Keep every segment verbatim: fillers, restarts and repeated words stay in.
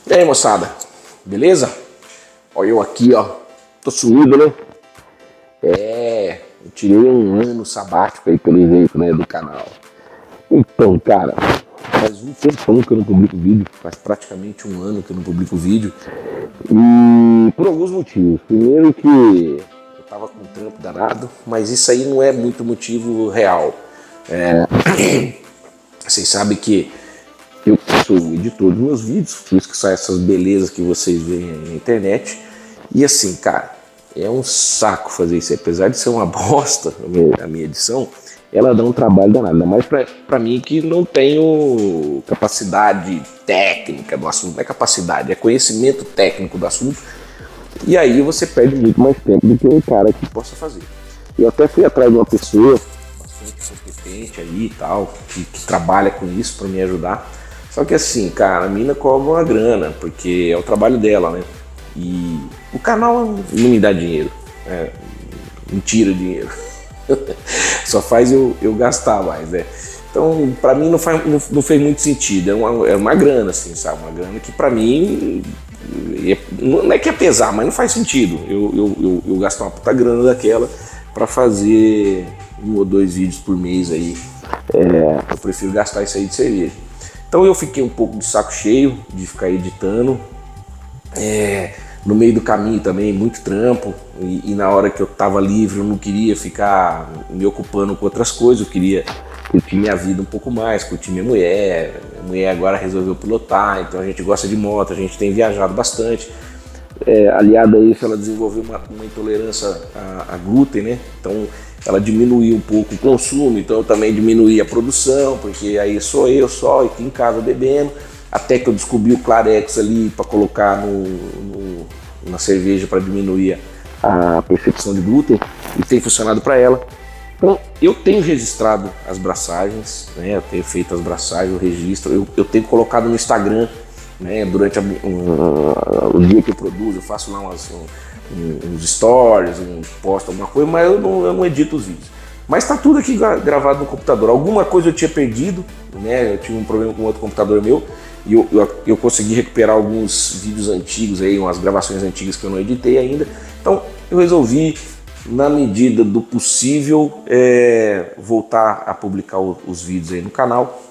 E aí, moçada, beleza? Olha eu aqui, ó, tô sumido, né? É, eu tirei um ano sabático aí pelo jeito, né, do canal. Então, cara, faz um tempão que eu não publico vídeo, faz praticamente um ano que eu não publico vídeo. E por alguns motivos. Primeiro que eu tava com um trampo danado, mas isso aí não é muito motivo real. É, vocês sabem que eu sou o editor dos meus vídeos, por isso que saem essas belezas que vocês veem aí na internet. E assim, cara, é um saco fazer isso. Apesar de ser uma bosta a minha edição, ela dá um trabalho danado. Ainda mais pra, pra mim que não tenho capacidade técnica do assunto. Não é capacidade, é conhecimento técnico do assunto. E aí você perde muito mais tempo do que um cara que possa fazer. Eu até fui atrás de uma pessoa bastante competente aí e tal, que, que trabalha com isso pra me ajudar. Só que assim, cara, a mina cobra uma grana, porque é o trabalho dela, né? E o canal não me dá dinheiro, né? Não tira dinheiro. Só faz eu, eu gastar mais, né? Então, pra mim não, faz, não, não fez muito sentido. É uma, é uma grana, assim, sabe? Uma grana que pra mim, é, não é que é pesar, mas não faz sentido eu, eu, eu, eu gastar uma puta grana daquela pra fazer um ou dois vídeos por mês aí. É, eu prefiro gastar isso aí de cerveja. Então eu fiquei um pouco de saco cheio de ficar editando, é, no meio do caminho também muito trampo, e, e na hora que eu tava livre eu não queria ficar me ocupando com outras coisas, eu queria curtir minha vida um pouco mais, curtir minha mulher. Minha mulher agora resolveu pilotar, então a gente gosta de moto, a gente tem viajado bastante. É, aliado a isso, ela desenvolveu uma, uma intolerância a, a glúten, né? Então ela diminuiu um pouco o consumo, então eu também diminuí a produção, porque aí sou eu só aqui em casa bebendo, até que eu descobri o Clarex ali para colocar no, no, na cerveja para diminuir a percepção de glúten, e tem funcionado para ela. Então eu tenho registrado as braçagens, né? Eu tenho feito as braçagens, o registro, eu, eu tenho colocado no Instagram, né? Durante a, um, o dia que eu produzo, eu faço lá umas, um, uns stories, um, posto alguma coisa, mas eu não, eu não edito os vídeos. Mas tá tudo aqui gravado no computador. Alguma coisa eu tinha perdido, né? Eu tive um problema com outro computador meu e eu, eu, eu consegui recuperar alguns vídeos antigos aí, umas gravações antigas que eu não editei ainda. Então eu resolvi, na medida do possível, é, voltar a publicar o, os vídeos aí no canal.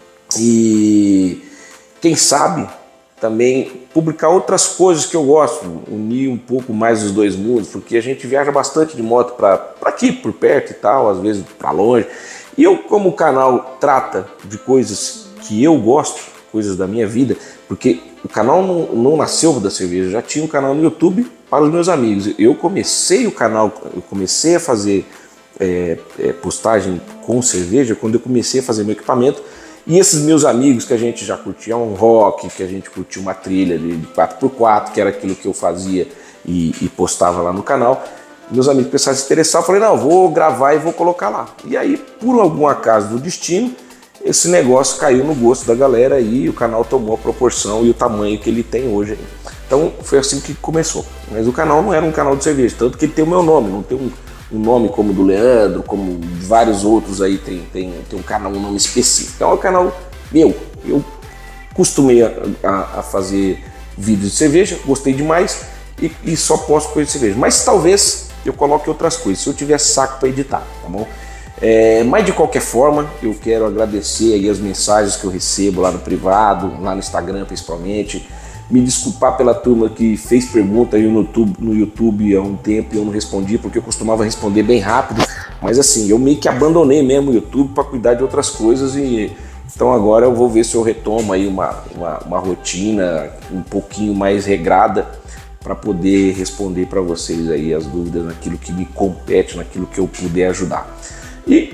E quem sabe também publicar outras coisas que eu gosto, unir um pouco mais os dois mundos, porque a gente viaja bastante de moto para aqui, por perto e tal, às vezes para longe. E eu, como o canal trata de coisas que eu gosto, coisas da minha vida, porque o canal não, não nasceu da cerveja, eu já tinha um canal no YouTube para os meus amigos. Eu comecei o canal, eu comecei a fazer é, é, postagem com cerveja quando eu comecei a fazer meu equipamento. E esses meus amigos que a gente já curtia um rock, que a gente curtia uma trilha de quatro por quatro, que era aquilo que eu fazia e, e postava lá no canal, meus amigos começaram a se interessar, eu falei, não, vou gravar e vou colocar lá. E aí, por algum acaso do destino, esse negócio caiu no gosto da galera e o canal tomou a proporção e o tamanho que ele tem hoje. Então foi assim que começou. Mas o canal não era um canal de cerveja, tanto que ele tem o meu nome, não tem um... um nome como o do Leandro, como vários outros aí, tem, tem, tem um canal, um nome específico. Então é um canal meu. Eu costumei a, a, a fazer vídeos de cerveja, gostei demais e, e só posto coisa de cerveja. Mas talvez eu coloque outras coisas, se eu tiver saco para editar, tá bom? É, mas de qualquer forma, eu quero agradecer aí as mensagens que eu recebo lá no privado, lá no Instagram principalmente. Me desculpar pela turma que fez pergunta aí no YouTube, no YouTube há um tempo e eu não respondi, porque eu costumava responder bem rápido, mas assim, eu meio que abandonei mesmo o YouTube para cuidar de outras coisas, e então agora eu vou ver se eu retomo aí uma, uma, uma rotina um pouquinho mais regrada para poder responder para vocês aí as dúvidas naquilo que me compete, naquilo que eu puder ajudar. E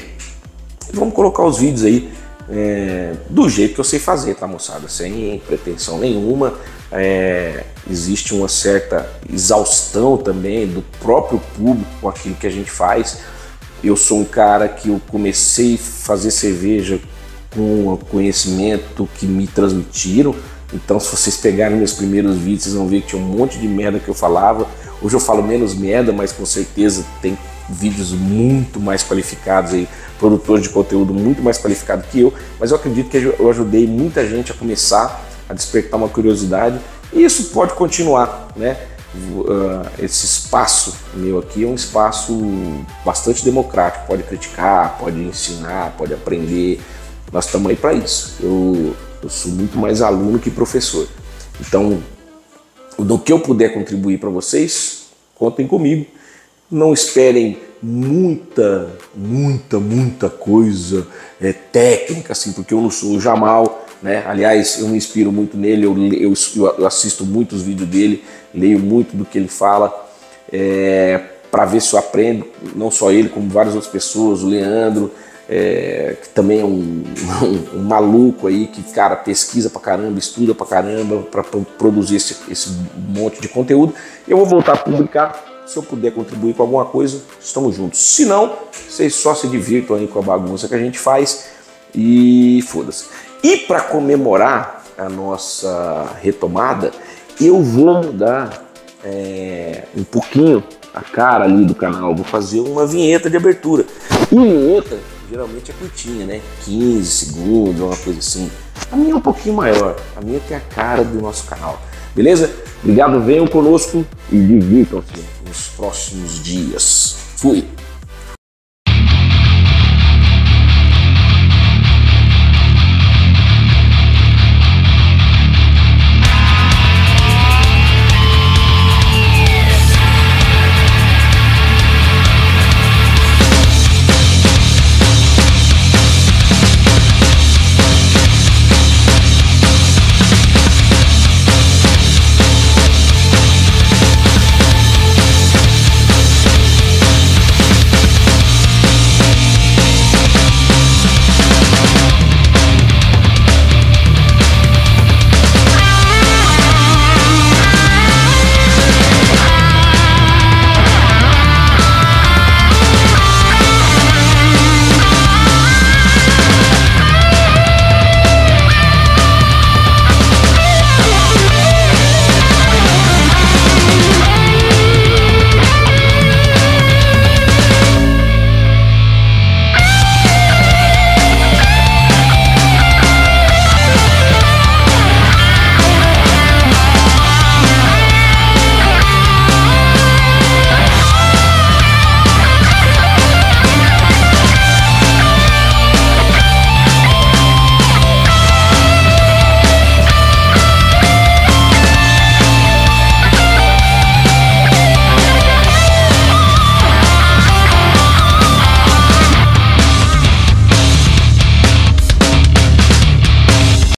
vamos colocar os vídeos aí É, do jeito que eu sei fazer, tá, moçada? Sem pretensão nenhuma. É, existe uma certa exaustão também do próprio público com aquilo que a gente faz. Eu sou um cara que eu comecei a fazer cerveja com o conhecimento que me transmitiram. Então, se vocês pegarem meus primeiros vídeos, vocês vão ver que tinha um monte de merda que eu falava. Hoje eu falo menos merda, mas com certeza tem vídeos muito mais qualificados aí, produtores de conteúdo muito mais qualificado que eu, mas eu acredito que eu ajudei muita gente a começar a despertar uma curiosidade. E isso pode continuar, né? Esse espaço meu aqui é um espaço bastante democrático, pode criticar, pode ensinar, pode aprender, nós estamos aí para isso. Eu, eu sou muito mais aluno que professor, então do que eu puder contribuir para vocês, contem comigo. Não esperem muita, muita, muita coisa é, técnica, assim, porque eu não sou o Jamal, né? Aliás, eu me inspiro muito nele, eu, eu, eu assisto muitos vídeos dele, leio muito do que ele fala, é, para ver se eu aprendo, não só ele, como várias outras pessoas, o Leandro, é, que também é um, um, um maluco aí, que, cara, pesquisa pra caramba, estuda pra caramba, para produzir esse, esse monte de conteúdo. Eu vou voltar a publicar. Se eu puder contribuir com alguma coisa, estamos juntos. Se não, vocês só se divirtam aí com a bagunça que a gente faz e foda-se. E para comemorar a nossa retomada, eu vou mudar é, um pouquinho a cara ali do canal. Vou fazer uma vinheta de abertura. E vinheta geralmente é curtinha, né? quinze segundos, uma coisa assim. A minha é um pouquinho maior. A minha tem a cara do nosso canal. Beleza? Obrigado, venham conosco e divirtam-se nos próximos dias. Fui!